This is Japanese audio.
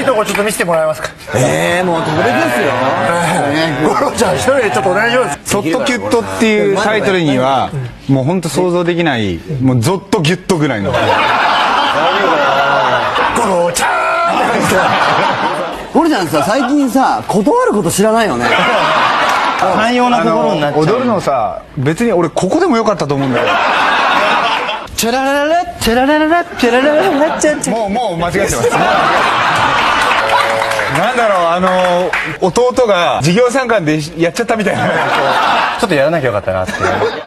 とこちょっと見せてもらえますか。 もう特別ですよ。 五郎ちゃん一人でちょっとお願いします。 ソットキュットっていうタイトルにはもう本当想像できないもうゾッとギュッとぐらいの。 五郎ちゃん。 ゴロちゃんさ、最近さ、断ること知らないよね。 寛容な心になっちゃう。 踊るのさ、別に俺ここでもよかったと思うんだよ。 チャララララチャララララチャララララチャチャ。 もう間違えてます。なんだろう、弟が授業参観でやっちゃったみたいな。 ちょっとやらなきゃよかったなって。